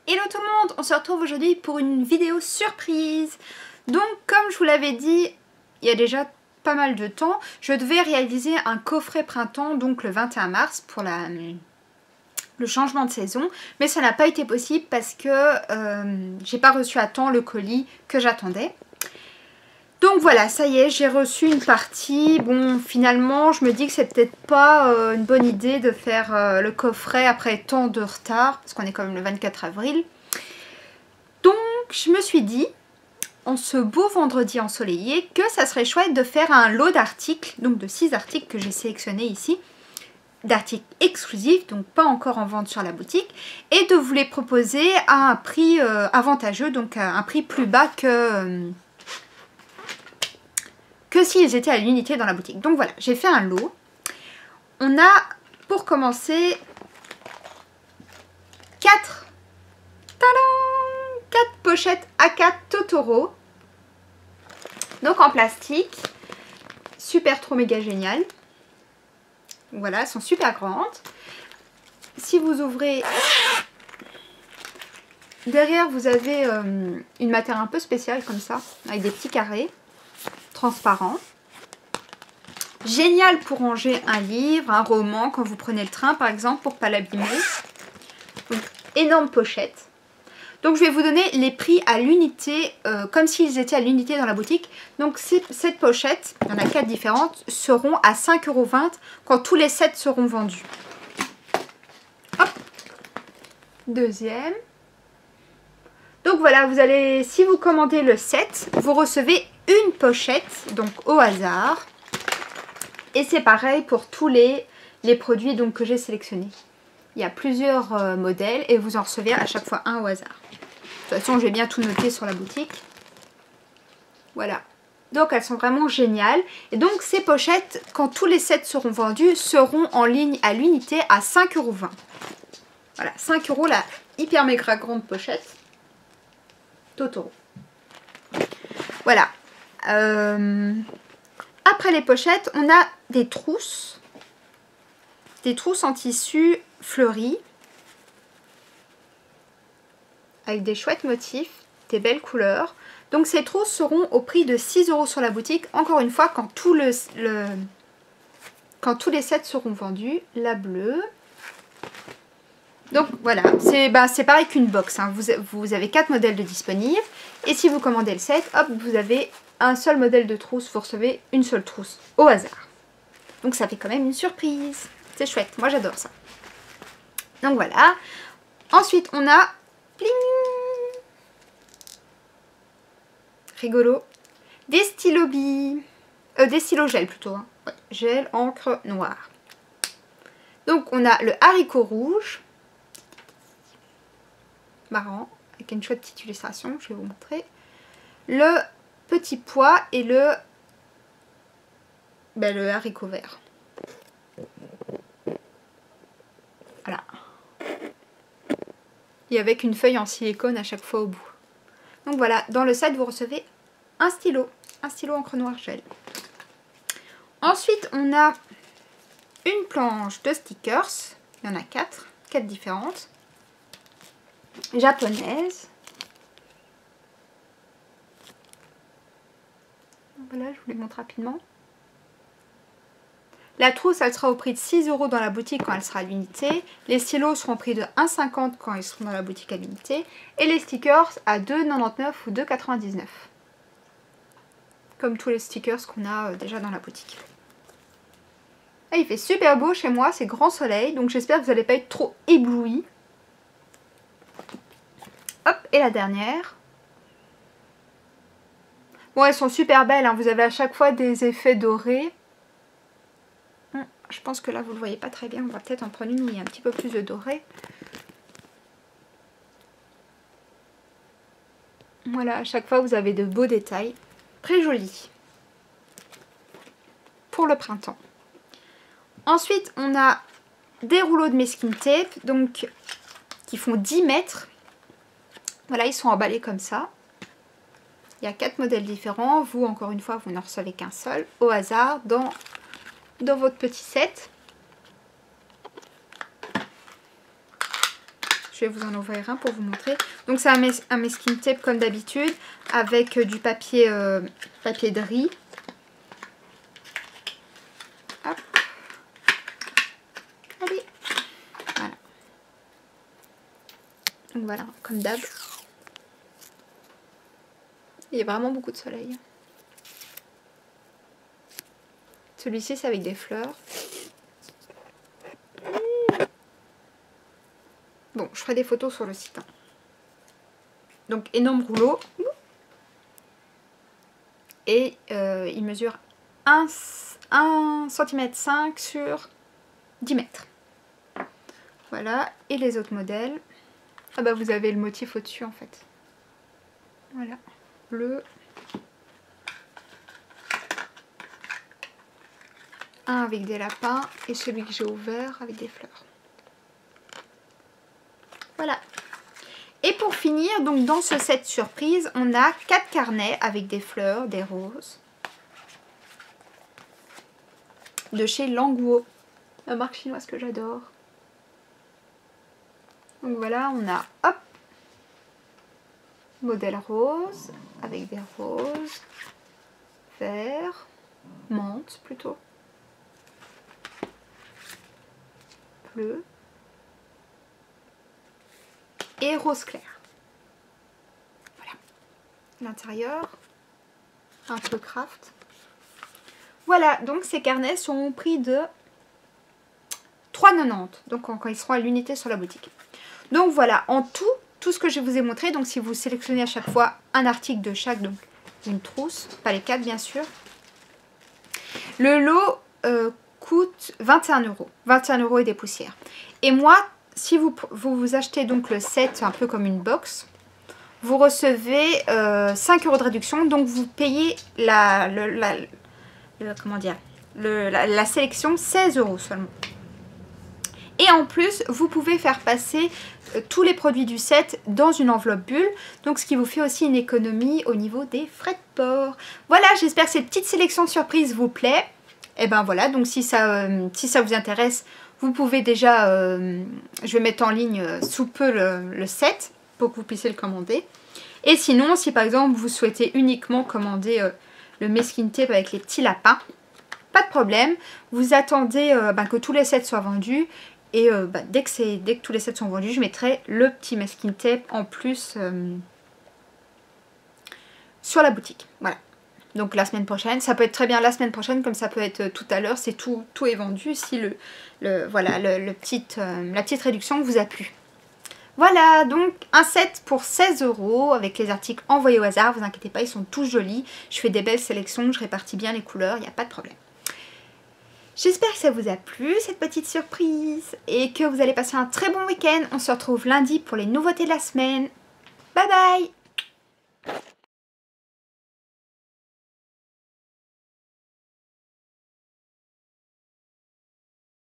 Hello tout le monde, on se retrouve aujourd'hui pour une vidéo surprise. Donc comme je vous l'avais dit il y a déjà pas mal de temps, je devais réaliser un coffret printemps, donc le 21 mars pour le changement de saison. Mais ça n'a pas été possible parce que j'ai pas reçu à temps le colis que j'attendais. Donc voilà, ça y est, j'ai reçu une partie. Bon, finalement, je me dis que c'est peut-être pas une bonne idée de faire le coffret après tant de retard, parce qu'on est quand même le 24 avril. Donc, je me suis dit, en ce beau vendredi ensoleillé, que ça serait chouette de faire un lot d'articles, donc de 6 articles que j'ai sélectionnés ici, d'articles exclusifs, donc pas encore en vente sur la boutique, et de vous les proposer à un prix avantageux, donc à un prix plus bas que s'ils étaient à l'unité dans la boutique. Donc voilà, j'ai fait un lot. On a, pour commencer, 4 pochettes A4 Totoro. Donc en plastique. Super trop méga génial. Voilà, elles sont super grandes. Si vous ouvrez... Derrière, vous avez une matière un peu spéciale comme ça, avec des petits carrés transparents. Génial pour ranger un livre, un roman, quand vous prenez le train par exemple, pour ne pas l'abîmer. Énorme pochette. Donc je vais vous donner les prix à l'unité, comme s'ils étaient à l'unité dans la boutique. Donc cette pochette, il y en a 4 différentes, seront à 5,20 € quand tous les 7 seront vendus. Hop. Deuxième. Donc voilà, vous allez, si vous commandez le set, vous recevez une pochette, donc au hasard. Et c'est pareil pour tous les produits donc, que j'ai sélectionnés. Il y a plusieurs modèles et vous en recevez à chaque fois un au hasard. De toute façon, je vais bien tout noter sur la boutique. Voilà. Donc elles sont vraiment géniales. Et donc ces pochettes, quand tous les sets seront vendus, seront en ligne à l'unité à 5,20 €. Voilà, 5 € la hyper méga grande pochette. Totoro. Voilà. Après les pochettes, on a des trousses. Des trousses en tissu fleuri. Avec des chouettes motifs, des belles couleurs. Donc ces trousses seront au prix de 6 € sur la boutique. Encore une fois, quand tous les sets seront vendus. La bleue. Donc voilà, c'est pareil qu'une box. Hein. Vous avez 4 modèles de disponibles. Et si vous commandez le set, hop, vous avez un seul modèle de trousse. Vous recevez une seule trousse au hasard. Donc ça fait quand même une surprise. C'est chouette, moi j'adore ça. Donc voilà. Ensuite on a... Pling, rigolo. Des stylos billes. Des stylos gel plutôt. Hein. Ouais, gel, encre noire. Donc on a le haricot rouge. Marrant. Avec une chouette petite illustration. Je vais vous montrer. Le petit pois et le haricot vert. Voilà. Et avec une feuille en silicone à chaque fois au bout. Donc voilà, dans le set vous recevez un stylo encre noire gel. Ensuite on a une planche de stickers, il y en a 4 différentes, japonaises. Voilà, je vous les montre rapidement. La trousse, elle sera au prix de 6 € dans la boutique quand elle sera à l'unité. Les stylos seront au prix de 1,50 € quand ils seront dans la boutique à l'unité. Et les stickers à 2,99 € ou 2,99 €. Comme tous les stickers qu'on a déjà dans la boutique. Et il fait super beau chez moi, c'est grand soleil. Donc j'espère que vous n'allez pas être trop éblouis. Hop, et la dernière. Bon, elles sont super belles, hein. Vous avez à chaque fois des effets dorés. Je pense que là vous le voyez pas très bien, on va peut-être en prendre une où il y a un petit peu plus de doré. Voilà, à chaque fois vous avez de beaux détails. Très joli. Pour le printemps. Ensuite on a des rouleaux de masking tape, donc qui font 10 mètres. Voilà, ils sont emballés comme ça. Il y a 4 modèles différents. Vous, encore une fois, vous n'en recevez qu'un seul, au hasard, dans votre petit set. vais vous en ouvrir un pour vous montrer. Donc c'est un masking tape comme d'habitude avec du papier, papier de riz. Hop. Allez. Voilà. Donc voilà, comme d'hab. Il y a vraiment beaucoup de soleil. Celui-ci c'est avec des fleurs. Bon, je ferai des photos sur le site. Hein. Donc énorme rouleau. Et il mesure 1 cm 5 sur 10 mètres. Voilà. Et les autres modèles. Ah bah vous avez le motif au-dessus en fait. Voilà. Bleu. Un avec des lapins et celui que j'ai ouvert avec des fleurs. Voilà. Et pour finir, donc dans ce set surprise, on a 4 carnets avec des fleurs, des roses. De chez Languo, la marque chinoise que j'adore. Donc voilà, on a, hop, modèle rose, avec des roses, vert, menthe plutôt, bleu et rose clair. Voilà. L'intérieur, un peu craft. Voilà, donc ces carnets sont au prix de 3,90. Donc quand ils seront à l'unité sur la boutique. Donc voilà, en tout ce que je vous ai montré. Donc si vous sélectionnez à chaque fois un article de chaque, donc une trousse, pas les 4 bien sûr. Le lot coûte 21 €. 21 € et des poussières. Et moi, si vous achetez donc le set un peu comme une box, vous recevez 5 € de réduction. Donc vous payez la sélection 16 € seulement. Et en plus, vous pouvez faire passer tous les produits du set dans une enveloppe bulle. Donc ce qui vous fait aussi une économie au niveau des frais de port. Voilà, j'espère que cette petite sélection surprise vous plaît. Et ben voilà, donc si ça vous intéresse, vous pouvez déjà, je vais mettre en ligne sous peu le set pour que vous puissiez le commander. Et sinon, si par exemple vous souhaitez uniquement commander le masking tape avec les petits lapins, pas de problème. Vous attendez que tous les sets soient vendus. Et dès que tous les sets sont vendus, je mettrai le petit masking tape en plus sur la boutique. Voilà. Donc la semaine prochaine, ça peut être très bien la semaine prochaine, comme ça peut être tout à l'heure, c'est tout est vendu si la petite réduction vous a plu. Voilà, donc un set pour 16 € avec les articles envoyés au hasard, vous inquiétez pas, ils sont tous jolis. Je fais des belles sélections, je répartis bien les couleurs, il n'y a pas de problème. J'espère que ça vous a plu cette petite surprise et que vous allez passer un très bon week-end. On se retrouve lundi pour les nouveautés de la semaine. Bye bye!